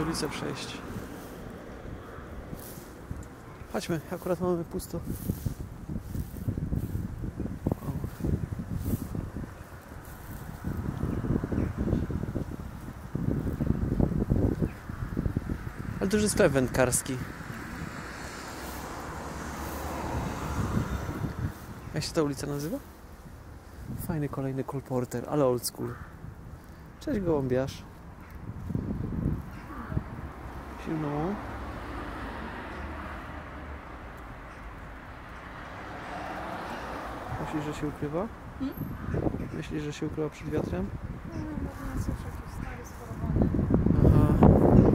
ulicę przejść. Chodźmy, akurat mamy pusto. Ale duży sklep wędkarski. Jak się ta ulica nazywa? Fajny kolejny kolporter, ale old school. Cześć gołąbiarz. Silną. Myślisz, że się ukrywa? Myślisz, że się ukrywa przed wiatrem? No, jest już jakiś stary, schorowany. Aha.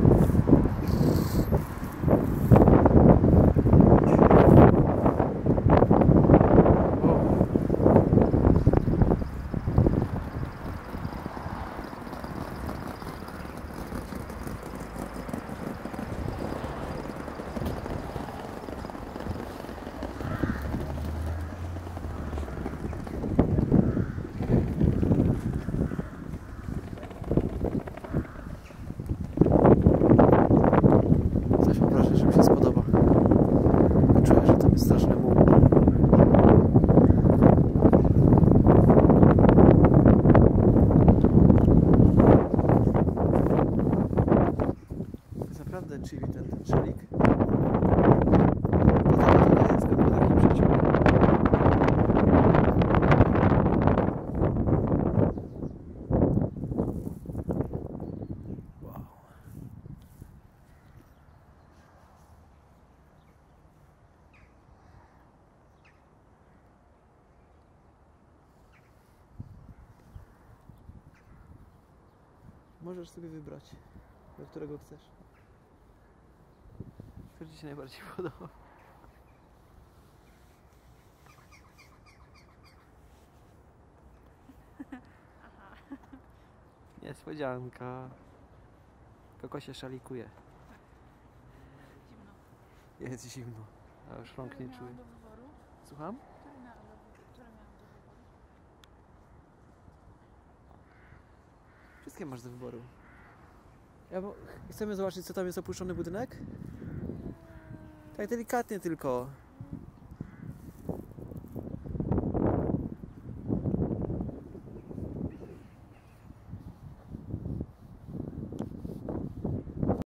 Coś mam wrażenie, że mi się spodoba. Czuję, że to jest straszny muł. Jest naprawdę chilly ten czelik. Możesz sobie wybrać, do którego chcesz. Który ci się najbardziej podoba? Niespodzianka. Kokosie szalikuje. Zimno. Jest zimno, a już rąk nie czuję. Do wyboru? Słucham? Które miałam do wyboru? Wszystkie masz do wyboru. Chcemy zobaczyć, co tam jest opuszczony budynek? Tak delikatnie tylko.